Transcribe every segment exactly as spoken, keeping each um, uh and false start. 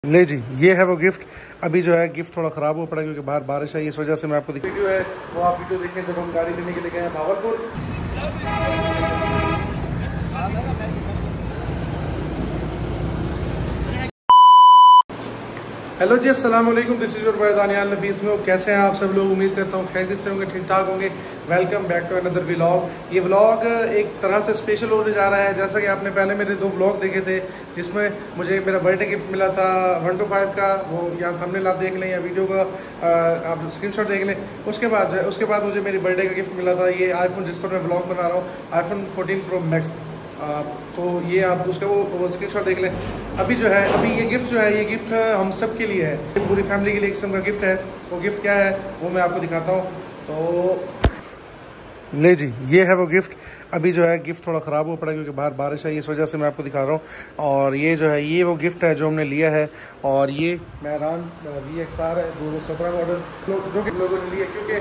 ले जी, ये है वो गिफ्ट। अभी जो है गिफ्ट थोड़ा ख़राब हो पड़ा क्योंकि बाहर बारिश आई, इस वजह से मैं आपको दिखा वीडियो है वो आप वीडियो देखें जब हम गाड़ी लेने के लिए गए हैं भावलपुर। हेलो जी, अस्सलाम वालेकुम, this is your boy Daniyal Nafees में। कैसे हैं आप सब लोग? उम्मीद करता हूँ खैरियत से होंगे, ठीक ठाक होंगे। Welcome back to another vlog. ये व्लॉग एक तरह से स्पेशल होने जा रहा है। जैसा कि आपने पहले मेरे दो व्लॉग देखे थे जिसमें मुझे मेरा बर्थडे गिफ्ट मिला था वन टू फाइव का, वो यहाँ थंबनेल आप देख लें या वीडियो का आप स्क्रीनशॉट देख लें। उसके बाद जो है उसके बाद मुझे मेरी बर्थडे का गिफ्ट मिला था ये आईफोन, जिस पर मैं व्लॉग बना रहा हूँ, आईफोन फोर्टीन प्रो मैक्स। आ, तो ये आप उसका वो, वो स्क्रीनशॉट देख लें। अभी जो है अभी ये गिफ्ट जो है ये गिफ्ट हम सब के लिए है, पूरी फैमिली के लिए एक किस्म का गिफ्ट है। वो गिफ्ट क्या है वो मैं आपको दिखाता हूँ। तो ले जी, ये है वो गिफ्ट। अभी जो है गिफ्ट थोड़ा ख़राब हो पड़ा क्योंकि बाहर बारिश आई, इस वजह से मैं आपको दिखा रहा हूँ। और ये जो है ये वो गिफ्ट है जो हमने लिया है। और ये मेहरान वी एक्स आर है दो हज़ार सत्रह मॉडल, जो कि लोगों ने लिया क्योंकि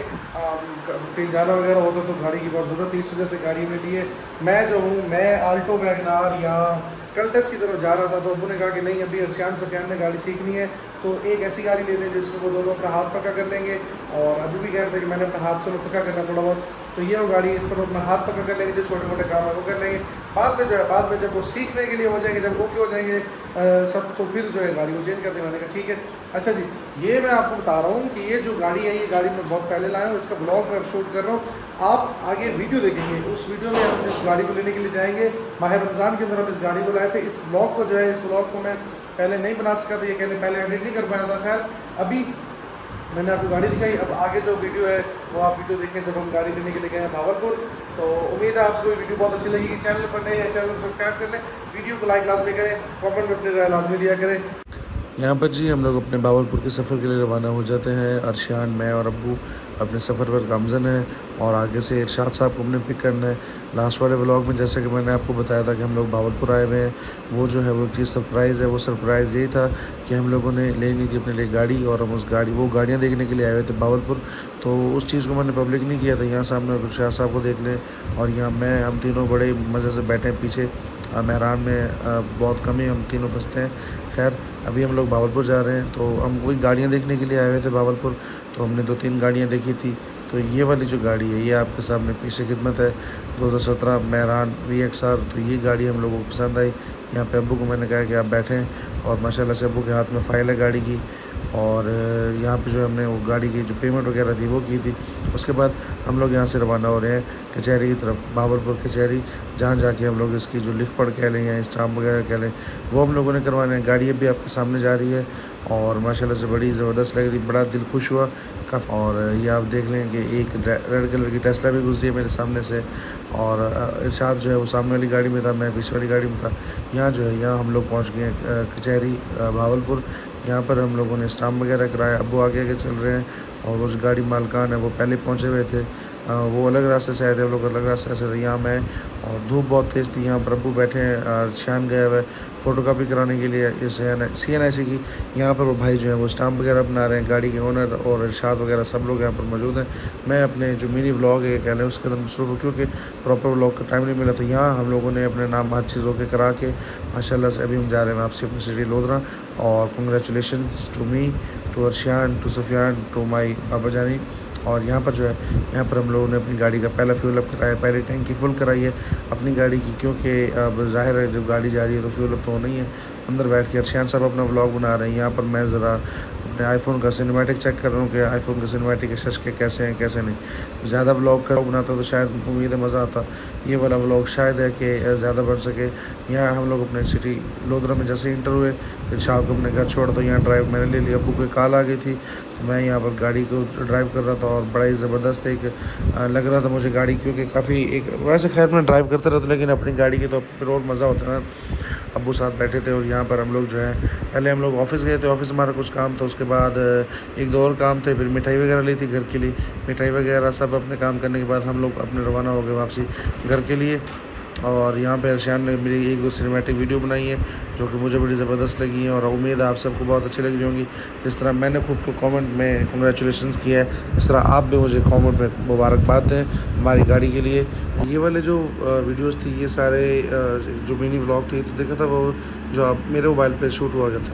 कहीं जाना वगैरह होता तो गाड़ी की बहुत ज़रूरत थी, इस वजह से गाड़ी में लिए। मैं जो हूँ मैं आल्टो वैगनार या कल्टस की तरफ जा रहा था, तो अबू ने कहा कि नहीं, अभी अर्शियान सफियान ने गाड़ी सीखनी है तो एक ऐसी गाड़ी लेते हैं जिसमें वो दोनों अपना हाथ पक्का कर लेंगे। और अभी भी कह रहे थे कि मैंने अपना हाथ चलो पक्का करना थोड़ा बहुत, तो ये वो गाड़ी, इस पर अपना हाथ पक्का कर लेंगे, जो छोटे मोटे काम है वो कर लेंगे। बाद में जो है बाद में जब वो सीखने के लिए हो जाएंगे, जब ओके हो जाएंगे आ, सब, तो फिर जो है गाड़ी को चेंज कर देंगे। मैंने कहा ठीक है। अच्छा जी, ये मैं आपको बता रहा हूँ कि ये जो गाड़ी है ये गाड़ी मैं बहुत पहले लाया हूँ, इसका ब्लॉग मैं अब शूट कर रहा हूँ। आप आगे वीडियो देखेंगे, उस वीडियो में हम जिस गाड़ी को लेने के लिए जाएंगे माह रमज़ान के अंदर हम इस गाड़ी को लाए थे। इस ब्लॉग को जो है इस ब्लॉग को मैं पहले नहीं बना सका था, ये कहने पहले एडिट नहीं कर पाया था। खैर अभी मैंने आपको गाड़ी दिखाई, अब आगे जो वीडियो है वो आप वीडियो देखें जब हम गाड़ी लेने के लिए गए हैं भावलपुर। तो उम्मीद है आपको ये वीडियो बहुत अच्छी लगेगी। चैनल पर नए हैं, चैनल को सब्सक्राइब कर लें, वीडियो को लाइक लाजमी करें, कमेंट में अपनी राय लाजमी दिया करें। यहाँ पर जी हम लोग अपने भावलपुर के सफ़र के लिए रवाना हो जाते हैं। अर्शियान, मैं और अब्बू अपने सफ़र पर गामज़न है और आगे से इरशाद साहब को हमने पिक करना है। लास्ट वाले व्लॉग में जैसे कि मैंने आपको बताया था कि हम लोग भावलपुर आए हुए हैं, वो जो है वो एक चीज़ सरप्राइज़ है। वो सरप्राइज़ यही था कि हम लोगों ने लेनी थी अपने लिए गाड़ी, और हम उस गाड़ी वो गाड़ियाँ देखने के लिए आए हुए थे भावलपुर। तो उस चीज़ को मैंने पब्लिक नहीं किया था। यहाँ सामने इरशाद साहब को देख लें, और यहाँ मैं हम तीनों बड़े मज़े से बैठे हैं पीछे। मेहरान में बहुत कम ही हम तीनों बसते हैं। खैर अभी हम लोग भावलपुर जा रहे हैं, तो हम वही गाड़ियाँ देखने के लिए आए हुए थे भावलपुर। तो हमने दो तीन गाड़ियाँ देखी थी। तो ये वाली जो गाड़ी है ये आपके सामने पीछे खिदमत है, दो हज़ार सत्रह मेहरान वी एक्स आर। तो ये गाड़ी हम लोगों को पसंद आई। यहाँ पे अब्बू को मैंने कहा कि आप बैठें, और माशाल्लाह से अब्बू के हाथ में फ़ाइल है गाड़ी की। और यहाँ पे जो हमने वो गाड़ी की जो पेमेंट वगैरह थी वो की थी। उसके बाद हम लोग यहाँ से रवाना हो रहे हैं कचहरी की तरफ, भावलपुर कचहरी, जहाँ जाके हम लोग इसकी जो लिख पढ़ कह लें या स्टाम्प वगैरह कह लें वो हम लोगों ने करवाने हैं। गाड़ी अभी आपके सामने जा रही है और माशाल्लाह से बड़ी ज़बरदस्त लग रही, बड़ा दिल खुश हुआ काफ़ी। और ये आप देख लें कि एक रेड कलर की टेस्ला भी गुजरी है मेरे सामने से, और इरशाद जो है वो सामने वाली गाड़ी में था, मैं पीछे वाली गाड़ी में था। यहाँ जो है यहाँ हम लोग पहुँच गए कचहरी भावलपुर। यहाँ पर हम लोगों ने स्टाम्प वगैरह कराया। अब्बू आगे आगे चल रहे हैं और उस गाड़ी मालकान है वो पहले पहुँचे हुए थे, वो अलग रास्ते से आए थे, हम लोग अलग रास्ते से थे। यहाँ मैं, और धूप बहुत तेज़ थी। यहाँ पर अब्बू बैठे हैं, अर्शियान गए हुए फ़ोटो कापी कराने के लिए इस सी एन आई सी की। यहाँ पर वो भाई जो है वो स्टाम्प वगैरह बना रहे हैं, गाड़ी के ओनर और इरशाद वगैरह सब लोग यहाँ पर मौजूद हैं। मैं अपने जो मिनी व्लॉग है कह लें उसके अंदर मसरूफ़ हूँ क्योंकि प्रॉपर व्लॉग का टाइम नहीं मिला। तो यहाँ हम लोगों ने अपने नाम हर चीज़ों के करा के माशाल्लाह से अभी हम जा रहे हैं वापसी अपनी सिटी लोधरा। और congratulations to me, to Arshiyan, to Safiyan, to my बाबा जानी। और यहाँ पर जो है यहाँ पर हम लोगों ने अपनी गाड़ी का पहला फ्यूल अप कराया, पहले टैंकी फुल कराई है अपनी गाड़ी की, क्योंकि अब जाहिर है जब गाड़ी जा रही है तो फ्यूल अप तो होना ही है। अंदर बैठ के अर्शियान साहब अपना व्लॉग बना रहे हैं। यहाँ पर मैं ज़रा अपने आईफोन का सिनेमैटिक चेक कर रहा हूँ कि आईफोन का सिनेमैटिक शश के कैसे हैं कैसे नहीं। ज़्यादा व्लॉग का बनाता तो शायद उम्मीद है मज़ा आता, ये वाला व्लॉग शायद है कि ज़्यादा बन सके। यहाँ हम लोग अपने सिटी लोधरा में जैसे इंटर हुए, इरशाद को अपने घर छोड़ा तो यहाँ ड्राइव मैंने ले लिया। अब्बू को कॉल आ गई थी तो मैं यहाँ पर गाड़ी को ड्राइव कर रहा था, और बड़ा ही ज़बरदस्त एक लग रहा था मुझे गाड़ी, क्योंकि काफ़ी एक वैसे खैर मैं ड्राइव करता रहता लेकिन अपनी गाड़ी की तो फिर और मज़ा होता है ना। अब्बू साथ बैठे थे और यहाँ पर हम लोग जो है पहले हम लोग ऑफ़िस गए थे, ऑफ़िस हमारा कुछ काम था, उसके बाद एक दो और काम थे, फिर मिठाई वगैरह ली थी घर के लिए। मिठाई वगैरह सब अपने काम करने के बाद हम लोग अपने रवाना हो गए वापसी घर के लिए। और यहाँ पे अर्शियान ने मेरी एक दो सिनेमैटिक वीडियो बनाई है जो कि मुझे बड़ी ज़बरदस्त लगी है, और उम्मीद है आप सबको बहुत अच्छी लगी होंगी। जिस तरह मैंने खुद को कमेंट में कंग्रेचुलेशंस किया है, इस तरह आप भी मुझे कमेंट में मुबारकबाद दें हमारी गाड़ी के लिए। ये वाले जो वीडियोस थी ये सारे जो मिनी व्लॉग थी तो देखा था वो जो आप मेरे मोबाइल पे शूट हुआ गया था,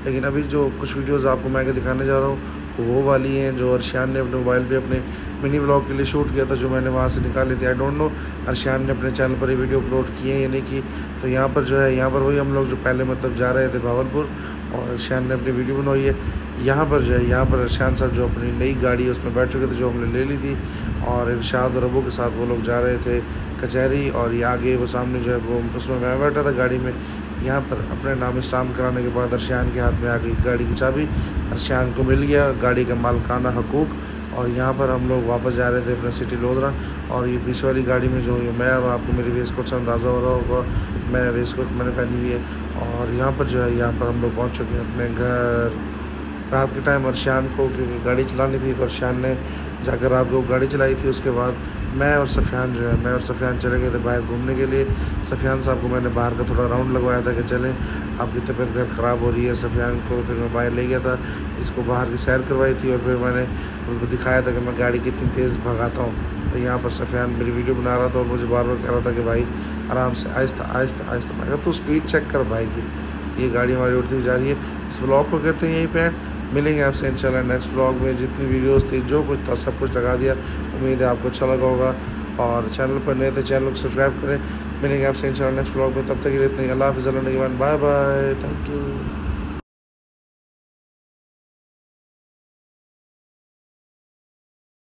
लेकिन अभी जो कुछ वीडियोज़ आपको मैं आगे दिखाने जा रहा हूँ वो वाली हैं जो अर्शियान ने अपने मोबाइल पे अपने मिनी व्लॉग के लिए शूट किया था, जो मैंने वहाँ से निकाली थी। आई डोंट नो अर्शियान ने अपने चैनल पर ये वीडियो अपलोड की है या नहीं की। तो यहाँ पर जो है यहाँ पर वही हम लोग जो पहले मतलब जा रहे थे भावलपुर, और अर्शियान ने अपनी वीडियो बनाई है। यहाँ पर जो है यहाँ पर अर्शियान साहब जो अपनी नई गाड़ी है उसमें बैठ चुके थे, जो हमने ले ली थी, और इरशाद और अबू के साथ वो लोग जा रहे थे कचहरी। और ये आगे वो सामने जो है वो उसमें मैं बैठा था गाड़ी में। यहाँ पर अपने नाम स्टाम्प कराने के बाद अर्शियान के हाथ में आ गई गाड़ी की चाबी, अर्शियान को मिल गया गाड़ी का मालकाना हकूक़। और यहाँ पर हम लोग वापस जा रहे थे अपना सिटी लोधरा। और ये पीछे वाली गाड़ी में जो ये मैं और आपको मेरी वेस्ट कोट से अंदाज़ा हो रहा होगा, मैं वेस्ट कोट मैंने पहनी हुई है। और यहाँ पर जो है यहाँ पर हम लोग पहुँच चुके हैं अपने घर। रात के टाइम अर्शियान को क्योंकि गाड़ी चलानी थी तो अर्शियान ने जाकर रात को गाड़ी चलाई थी। उसके बाद मैं और सफ़ियान जो है मैं और सफ़ियान चले गए थे बाहर घूमने के लिए। सफ़ियान साहब को मैंने बाहर का थोड़ा राउंड लगवाया था कि चलें आपकी तबीयत घर ख़राब हो रही है। सफ़ियान को फिर मैं बाहर ले गया था, इसको बाहर की सैर करवाई थी, और फिर मैंने उनको दिखाया था कि मैं गाड़ी कितनी तेज़ भगाता हूँ। तो यहाँ पर सफ़ियान मेरी वीडियो बना रहा था और मुझे बार बार कह रहा था कि भाई आराम से आहिस्ता आहिस्ता आहिस्ता। मैं कहा तू स्पीड चेक कर भाई की, ये गाड़ी हमारी उड़ती जा रही है। इस व्लॉग को करते हैं यहीं पे, मिलेंगे आपसे इंशाल्लाह नेक्स्ट व्लॉग में। जितनी वीडियोस थी जो कुछ था सब कुछ लगा दिया, उम्मीद है आपको अच्छा लगा होगा। और चैनल पर नए थे चैनल को सब्सक्राइब करें। मिलेंगे आपसे इंशाल्लाह नेक्स्ट व्लॉग में, तब तक के लिए इतने। अल्लाह हाफ़िज़, बाय बाय, थैंक यू।